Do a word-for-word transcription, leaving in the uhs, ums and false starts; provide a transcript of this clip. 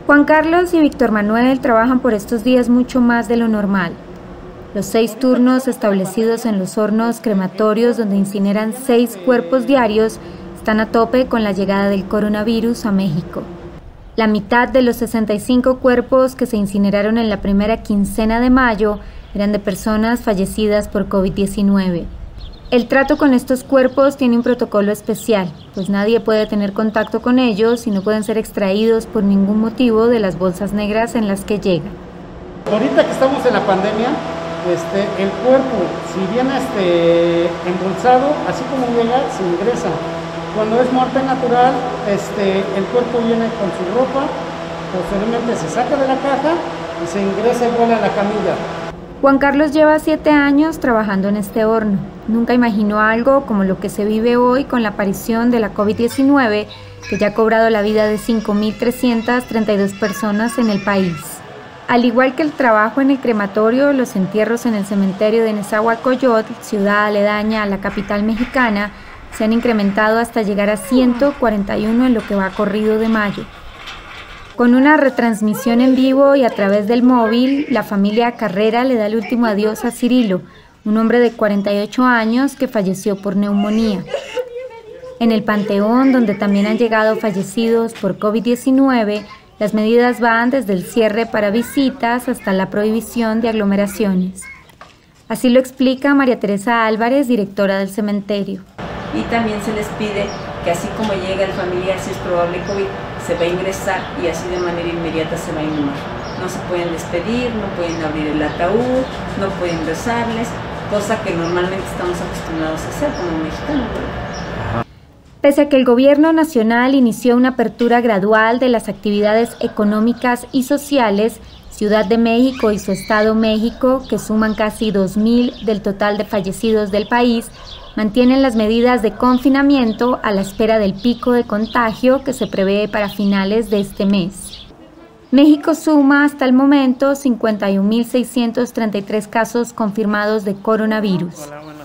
Juan Carlos y Víctor Manuel trabajan por estos días mucho más de lo normal. Los seis turnos establecidos en los hornos crematorios donde incineran seis cuerpos diarios están a tope con la llegada del coronavirus a México. La mitad de los sesenta y cinco cuerpos que se incineraron en la primera quincena de mayo eran de personas fallecidas por COVID diecinueve. El trato con estos cuerpos tiene un protocolo especial, pues nadie puede tener contacto con ellos y no pueden ser extraídos por ningún motivo de las bolsas negras en las que llegan. Ahorita que estamos en la pandemia, este, el cuerpo, si viene este, embolsado, así como llega, se ingresa. Cuando es muerte natural, este, el cuerpo viene con su ropa, posteriormente se saca de la caja y se ingresa igual a la camilla. Juan Carlos lleva siete años trabajando en este horno. Nunca imaginó algo como lo que se vive hoy con la aparición de la COVID diecinueve, que ya ha cobrado la vida de cinco mil trescientas treinta y dos personas en el país. Al igual que el trabajo en el crematorio, los entierros en el cementerio de Nezahualcóyotl, ciudad aledaña a la capital mexicana, se han incrementado hasta llegar a ciento cuarenta y uno en lo que va corrido de mayo. Con una retransmisión en vivo y a través del móvil, la familia Carrera le da el último adiós a Cirilo, un hombre de cuarenta y ocho años que falleció por neumonía. En el Panteón, donde también han llegado fallecidos por COVID diecinueve, las medidas van desde el cierre para visitas hasta la prohibición de aglomeraciones. Así lo explica María Teresa Álvarez, directora del cementerio. Y también se les pide que así como llega el familiar, si es probable COVID, se va a ingresar y así de manera inmediata se va a inhumar. No se pueden despedir, no pueden abrir el ataúd, no pueden rezarles, cosa que normalmente estamos acostumbrados a hacer como mexicanos. Pese a que el gobierno nacional inició una apertura gradual de las actividades económicas y sociales, Ciudad de México y su Estado México, que suman casi dos mil del total de fallecidos del país, mantienen las medidas de confinamiento a la espera del pico de contagio que se prevé para finales de este mes. México suma hasta el momento cincuenta y un mil seiscientos treinta y tres casos confirmados de coronavirus.